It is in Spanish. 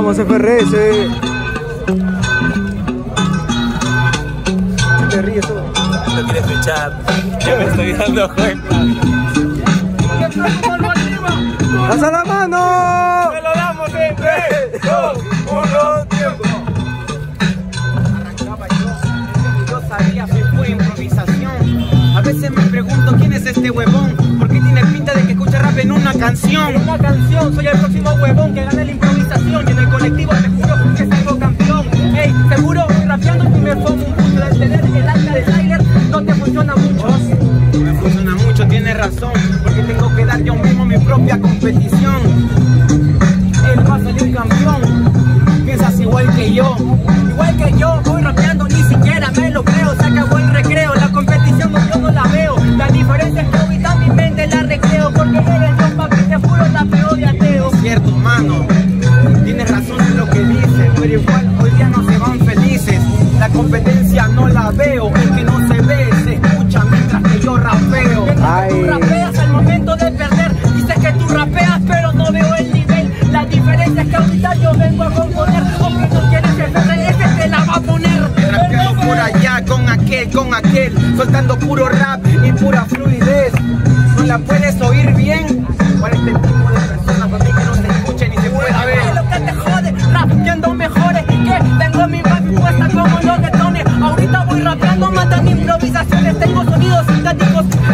Vamos, FRS. Te ríes todo. No quiero escuchar. Ya me estoy dando cuenta. ¡Alza la mano! ¡Me lo damos en 3, 2, 1, tiempo! Arrancaba yo sabía, fue pura improvisación. A veces me pregunto quién es este huevón, porque tiene pinta de que escucha rap en una canción. En una canción, soy el próximo huevón que gana la improvisación. Y en el colectivo te juro que salgo campeón. Ey, seguro, rapeando tú me pongo un punto de tener el alta de Tyler. No te funciona mucho. No me funciona mucho, tienes razón, porque tengo que dar yo mismo mi propia competición. Él va a salir campeón. Piensas igual que yo, voy rapeando, ni siquiera me lo creo. Se acabó el recreo, la competición yo no la veo. La diferencia es que ahorita mi mente la recreo, porque eres yo, papi, te juro, la peor de ateo. Cierto, mano, tienes razón en lo que dices, pero igual hoy día no se van felices. La competencia no la veo, es que no se ve, se escucha mientras que yo rapeo. Mientras que tú rapeas al momento de perder, dices que tú rapeas pero no veo el nivel. La diferencia es que ahorita yo vengo a componer, aunque no quieres que se ese te la va a poner. Rapeando por allá con aquel, soltando puro rap y pura fluidez. ¿No la puedes oír bien? Para este tipo de personas, para mí que no se escuche ni se pueda ver. Lo que te jode, rapeando mejores, que tengo mi baby puesta como los detones. Ahorita voy rapeando, matan improvisaciones, tengo sonidos sintéticos